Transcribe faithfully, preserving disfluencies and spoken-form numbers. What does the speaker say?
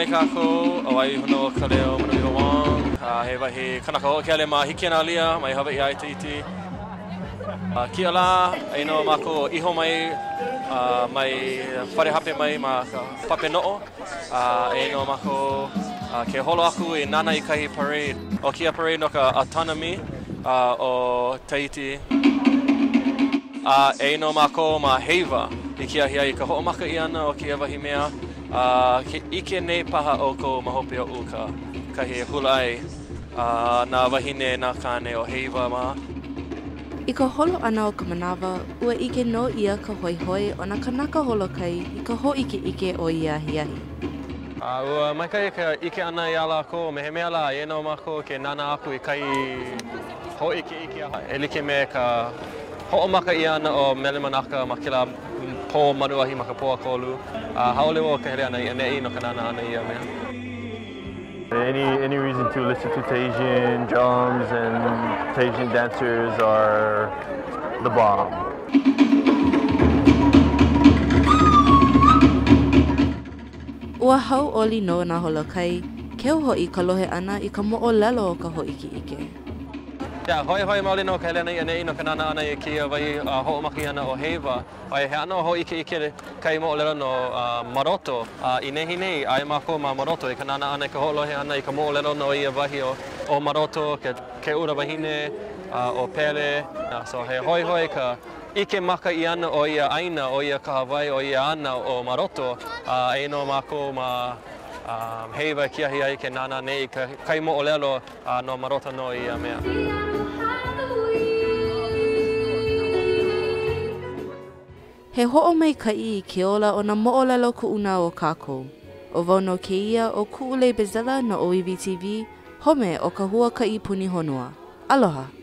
mai kako, o ai hono ka leo mana iho wang. Uh, he wahi kanaka o ke ale ma hiki ana lia, mai Hawaii ai te iti. Uh, kia la, ai no mako iho mai, uh, mai whare hape mai ma pape no'o. Uh, ai no mako uh, ke holo aku i nana i kahi parade. O kia parade no ka autonomy uh, o Tahiti. Uh, ai no mako ma heiva. I kia hia i ka ho'omaka i ana o kia wahi mea. Uh, ke ike nei paha o ko mahope o uka. Ka he hulai uh, nā wahine nā kāne o heiva ma. I ka holo ana o ka manawa, ua ike no ia ka hoihoi o na kanaka holo kai i ka ho ike ike o ia hiahi. Uh, ua mai kai ka ike ana i ala ko, me he mea la, e no mako ke nana aku i kai ho ike ike aha. E like me ka ho'omaka i ana o mele manaka ma kila po manuahi ma ka poa kolu. Uh, haole wo ka hele ana i anei no ka nana ana i a mea. Any, any reason to listen to Tahitian drums and Tahitian dancers are the bomb. Ua hau oli no na holo kai, keu hoi ka lohe ana i ka mo'o lelo o ka ho iki ike. Yeah, hoi hoi maoli no ka hele ana i anei no ka nana ana i kia wai uh, ho'omaki ana o heiva. Ai he ano ho ike ike kai mo lera no uh, maroto. Uh, I nehi nei, ai mako ma maroto. I ka nana ana i ka ho'olohe ana i ka mo lera no i a wahi o, o maroto, ke, ke ura wahine, uh, o pere. Uh, so he hoi hoi ka ike maka i ana o ia aina, o ia ka Hawaii, o ia ana o maroto. Uh, ai no mako ma um, heiva kia hi ai ke nana nei ka kai mo lero uh, no maroto no i a mea. He ho'o mai kai i ke ola o na mo'olelo ku'una o kākou. O wauno ke ia o Ku'ulei Bezela no O E V T V, home o ka hua kai puni honua. Aloha!